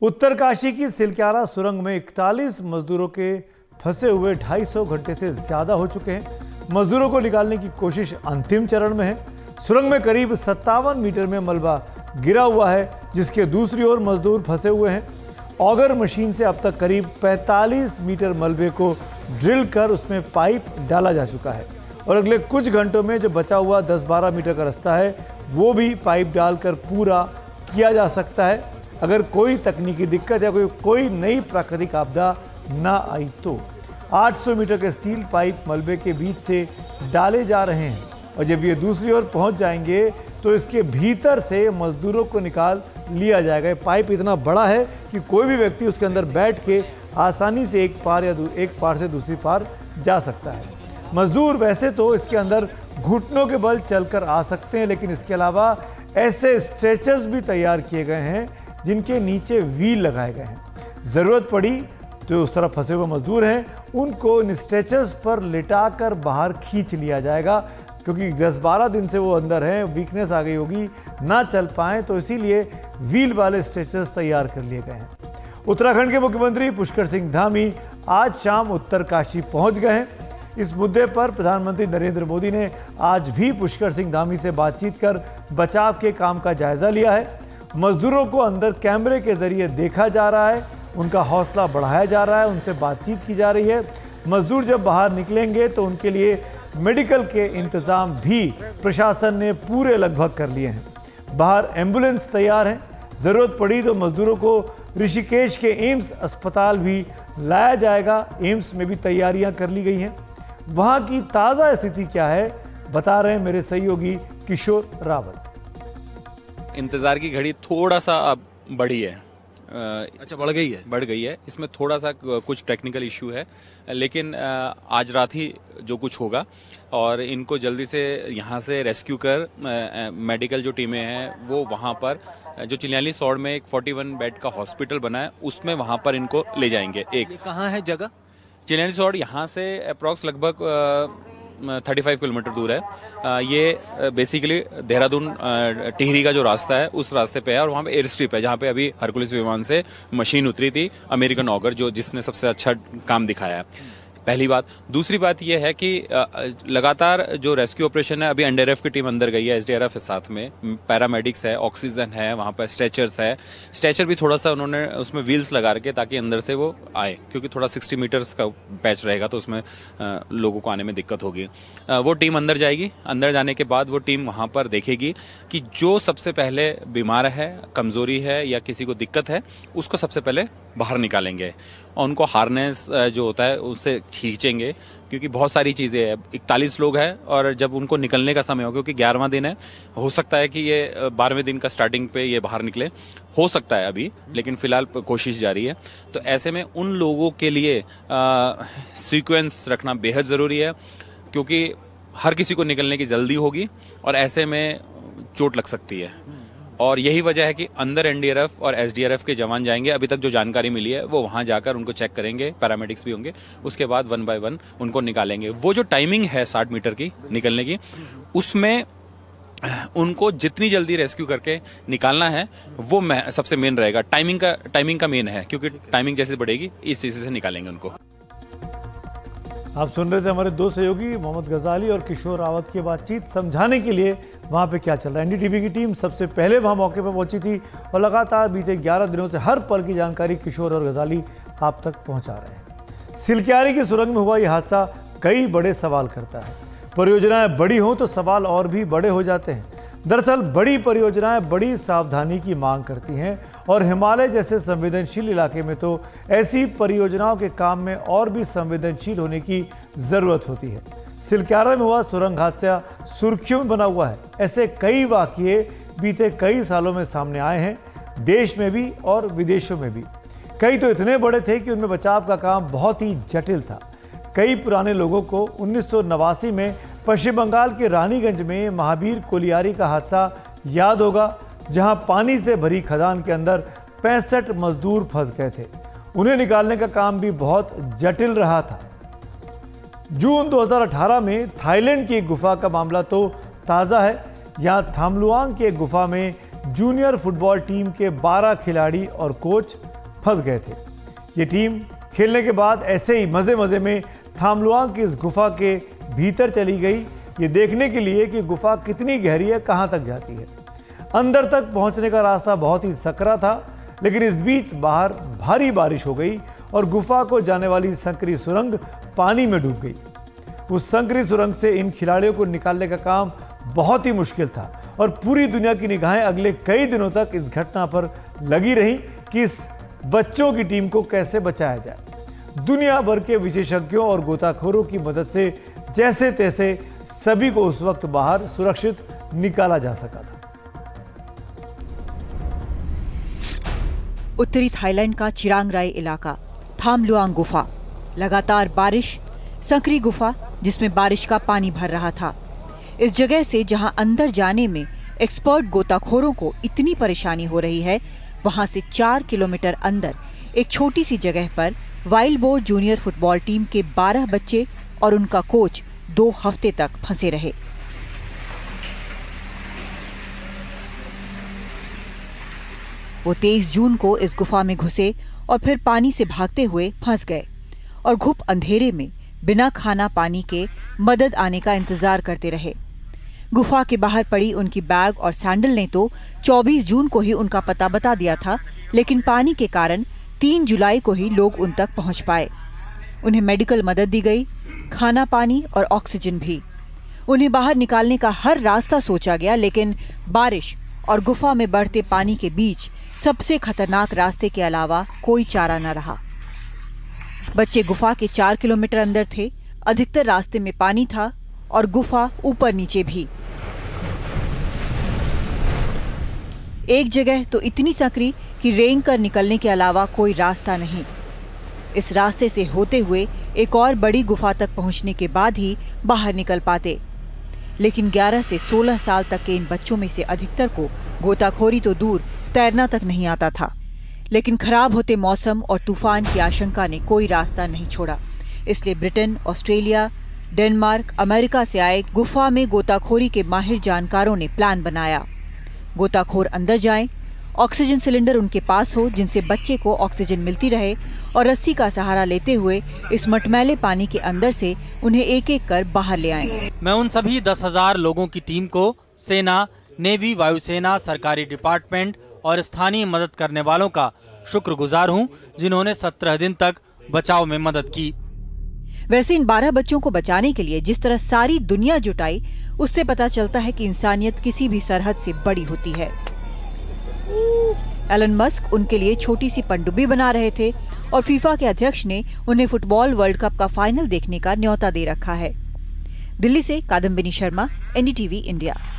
उत्तरकाशी की सिलक्यारा सुरंग में 41 मजदूरों के फंसे हुए 250 घंटे से ज्यादा हो चुके हैं। मजदूरों को निकालने की कोशिश अंतिम चरण में है। सुरंग में करीब 57 मीटर में मलबा गिरा हुआ है, जिसके दूसरी ओर मजदूर फंसे हुए हैं। ऑगर मशीन से अब तक करीब 45 मीटर मलबे को ड्रिल कर उसमें पाइप डाला जा चुका है और अगले कुछ घंटों में जो बचा हुआ 10-12 मीटर का रास्ता है वो भी पाइप डालकर पूरा किया जा सकता है, अगर कोई तकनीकी दिक्कत या कोई नई प्राकृतिक आपदा ना आई तो। 800 मीटर के स्टील पाइप मलबे के बीच से डाले जा रहे हैं और जब ये दूसरी ओर पहुंच जाएंगे तो इसके भीतर से मजदूरों को निकाल लिया जाएगा। ये पाइप इतना बड़ा है कि कोई भी व्यक्ति उसके अंदर बैठ के आसानी से एक पार से दूसरी पार जा सकता है। मजदूर वैसे तो इसके अंदर घुटनों के बल चलकर आ सकते हैं, लेकिन इसके अलावा ऐसे स्ट्रेचर्स भी तैयार किए गए हैं जिनके नीचे व्हील लगाए गए हैं। ज़रूरत पड़ी तो उस तरफ फंसे हुए मजदूर हैं उनको इन स्ट्रेचर्स पर लिटाकर बाहर खींच लिया जाएगा, क्योंकि 10-12 दिन से वो अंदर हैं, वीकनेस आ गई होगी, ना चल पाएँ, तो इसीलिए व्हील वाले स्ट्रेचर्स तैयार कर लिए गए हैं। उत्तराखंड के मुख्यमंत्री पुष्कर सिंह धामी आज शाम उत्तरकाशी पहुंच गए हैं। इस मुद्दे पर प्रधानमंत्री नरेंद्र मोदी ने आज भी पुष्कर सिंह धामी से बातचीत कर बचाव के काम का जायजा लिया है। मजदूरों को अंदर कैमरे के जरिए देखा जा रहा है, उनका हौसला बढ़ाया जा रहा है, उनसे बातचीत की जा रही है। मजदूर जब बाहर निकलेंगे तो उनके लिए मेडिकल के इंतजाम भी प्रशासन ने पूरे लगभग कर लिए हैं। बाहर एम्बुलेंस तैयार है, ज़रूरत पड़ी तो मजदूरों को ऋषिकेश के एम्स अस्पताल भी लाया जाएगा। एम्स में भी तैयारियां कर ली गई हैं। वहां की ताज़ा स्थिति क्या है, बता रहे हैं मेरे सहयोगी किशोर रावत। इंतज़ार की घड़ी थोड़ा सा अब बढ़ी है। अच्छा, बढ़ गई है। इसमें थोड़ा सा कुछ टेक्निकल इशू है, लेकिन आज रात ही जो कुछ होगा और इनको जल्दी से यहाँ से रेस्क्यू कर मेडिकल जो टीमें हैं वो वहाँ पर जो चिन्याली सौड़ में एक 41 बेड का हॉस्पिटल बना है उसमें वहाँ पर इनको ले जाएंगे। ये कहाँ है जगह? चिन्याली सौड़ यहाँ से अप्रॉक्स लगभग 35 किलोमीटर दूर है। ये बेसिकली देहरादून टिहरी का जो रास्ता है उस रास्ते पे है और वहाँ पे एयर स्ट्रिप है जहाँ पे अभी हरकुलिस विमान से मशीन उतरी थी, अमेरिकन ऑगर, जिसने सबसे अच्छा काम दिखाया है। पहली बात। दूसरी बात यह है कि लगातार जो रेस्क्यू ऑपरेशन है, अभी एनडीआरएफ की टीम अंदर गई है, एसडीआरएफ है साथ में, पैरामेडिक्स है, ऑक्सीजन है, वहाँ पर स्ट्रेचर्स है। स्ट्रेचर भी थोड़ा सा उन्होंने उसमें व्हील्स लगा रखे ताकि अंदर से वो आए, क्योंकि थोड़ा 60 मीटर्स का पैच रहेगा तो उसमें लोगों को आने में दिक्कत होगी। वो टीम अंदर जाएगी। अंदर जाने के बाद वो टीम वहाँ पर देखेगी कि जो सबसे पहले बीमार है, कमज़ोरी है या किसी को दिक्कत है, उसको सबसे पहले बाहर निकालेंगे और उनको हार्नेस जो होता है उससे खींचेंगे, क्योंकि बहुत सारी चीज़ें हैं। 41 लोग हैं और जब उनको निकलने का समय हो, क्योंकि 11वां दिन है, हो सकता है कि ये 12वें दिन का स्टार्टिंग पे ये बाहर निकले, हो सकता है अभी, लेकिन फिलहाल कोशिश जारी है। तो ऐसे में उन लोगों के लिए सीक्वेंस रखना बेहद ज़रूरी है, क्योंकि हर किसी को निकलने की जल्दी होगी और ऐसे में चोट लग सकती है। और यही वजह है कि अंदर एनडीआरएफ और एसडीआरएफ के जवान जाएंगे। अभी तक जो जानकारी मिली है वो वहां जाकर उनको चेक करेंगे, पैरामेडिक्स भी होंगे, उसके बाद 1 बाय 1 उनको निकालेंगे। वो जो टाइमिंग है 60 मीटर की निकलने की, उसमें उनको जितनी जल्दी रेस्क्यू करके निकालना है वो सबसे मेन रहेगा। टाइमिंग का मेन है, क्योंकि टाइमिंग जैसे बढ़ेगी इस चीज़ से निकालेंगे उनको। आप सुन रहे थे हमारे दो सहयोगी मोहम्मद गजाली और किशोर रावत की बातचीत, समझाने के लिए वहाँ पे क्या चल रहा है। एनडीटीवी की टीम सबसे पहले वहाँ मौके पर पहुंची थी और लगातार बीते 11 दिनों से हर पल की जानकारी किशोर और गजाली आप तक पहुंचा रहे हैं। सिलक्यारी की सुरंग में हुआ यह हादसा कई बड़े सवाल करता है। परियोजनाएं बड़ी हों तो सवाल और भी बड़े हो जाते हैं। दरअसल बड़ी परियोजनाएं बड़ी सावधानी की मांग करती हैं और हिमालय जैसे संवेदनशील इलाके में तो ऐसी परियोजनाओं के काम में और भी संवेदनशील होने की ज़रूरत होती है। सिलक्यारा में हुआ सुरंग हादसा सुर्खियों में बना हुआ है। ऐसे कई वाकये बीते कई सालों में सामने आए हैं, देश में भी और विदेशों में भी। कई तो इतने बड़े थे कि उनमें बचाव का काम बहुत ही जटिल था। कई पुराने लोगों को 1989 में पश्चिम बंगाल के रानीगंज में महावीर कोलियारी का हादसा याद होगा, जहां पानी से भरी खदान के अंदर 65 मजदूर फंस गए थे। उन्हें निकालने का काम भी बहुत जटिल रहा था। जून 2018 में थाईलैंड की एक गुफा का मामला तो ताज़ा है। यहाँ थामलुआंग की एक गुफा में जूनियर फुटबॉल टीम के 12 खिलाड़ी और कोच फंस गए थे। ये टीम खेलने के बाद ऐसे ही मजे मजे में tham Luang की इस गुफा के भीतर चली गई, ये देखने के लिए कि गुफा कितनी गहरी है, कहां तक जाती है। अंदर तक पहुंचने का रास्ता बहुत ही सकरा था, लेकिन इस बीच बाहर भारी बारिश हो गई और गुफा को जाने वाली संकरी सुरंग पानी में डूब गई। उस संकरी सुरंग से इन खिलाड़ियों को निकालने का काम बहुत ही मुश्किल था और पूरी दुनिया की निगाहें अगले कई दिनों तक इस घटना पर लगी रही कि इस बच्चों की टीम को कैसे बचाया जाए। दुनिया भर के विशेषज्ञों और गोताखोरों की मदद से जैसे तैसे सभी को उस वक्त बाहर सुरक्षित निकाला जा सका था। उत्तरी थाईलैंड का चिरांग राई इलाका, tham Luang गुफा, लगातार बारिश, संकरी गुफा जिसमें बारिश का पानी भर रहा था। इस जगह से जहां अंदर जाने में एक्सपर्ट गोताखोरों को इतनी परेशानी हो रही है, वहां से 4 किलोमीटर अंदर एक छोटी सी जगह पर wild boar junior football team के 12 बच्चे और उनका कोच 2 हफ्ते तक फंसे रहे। वो 23 जून को इस गुफा में घुसे और फिर पानी से भागते हुए फंस गए और घुप अंधेरे में बिना खाना पानी के मदद आने का इंतजार करते रहे। गुफा के बाहर पड़ी उनकी बैग और सैंडल ने तो 24 जून को ही उनका पता बता दिया था, लेकिन पानी के कारण 3 जुलाई को ही लोग उन तक पहुंच पाए। उन्हें मेडिकल मदद दी गई, खाना पानी और ऑक्सीजन भी। उन्हें बाहर निकालने का हर रास्ता सोचा गया, लेकिन बारिश और गुफा में बढ़ते पानी के बीच सबसे खतरनाक रास्ते के अलावा कोई चारा न रहा। बच्चे गुफा के 4 किलोमीटर अंदर थे, अधिकतर रास्ते में पानी था और गुफा ऊपर नीचे भी। एक जगह तो इतनी संकरी कि रेंग कर निकलने के अलावा कोई रास्ता नहीं। इस रास्ते से होते हुए एक और बड़ी गुफा तक पहुंचने के बाद ही बाहर निकल पाते, लेकिन 11 से 16 साल तक के इन बच्चों में से अधिकतर को गोताखोरी तो दूर तैरना तक नहीं आता था। लेकिन खराब होते मौसम और तूफान की आशंका ने कोई रास्ता नहीं छोड़ा, इसलिए ब्रिटेन, ऑस्ट्रेलिया, डेनमार्क, अमेरिका से आए गुफा में गोताखोरी के माहिर जानकारों ने प्लान बनाया। गोताखोर अंदर जाएं, ऑक्सीजन सिलेंडर उनके पास हो जिनसे बच्चे को ऑक्सीजन मिलती रहे, और रस्सी का सहारा लेते हुए इस मटमैले पानी के अंदर से उन्हें एक एक कर बाहर ले आएं। मैं उन सभी 10,000 लोगों की टीम को सेना, नेवी, वायुसेना, सरकारी डिपार्टमेंट और स्थानीय मदद करने वालों का शुक्रगुजार हूं, जिन्होंने 17 दिन तक बचाव में मदद की। वैसे इन 12 बच्चों को बचाने के लिए जिस तरह सारी दुनिया जुटाई, उससे पता चलता है कि इंसानियत किसी भी सरहद से बड़ी होती है। एलन मस्क उनके लिए छोटी सी पनडुब्बी बना रहे थे और फीफा के अध्यक्ष ने उन्हें फुटबॉल वर्ल्ड कप का फाइनल देखने का न्योता दे रखा है। दिल्ली से कादम्बिनी शर्मा, NDTV इंडिया।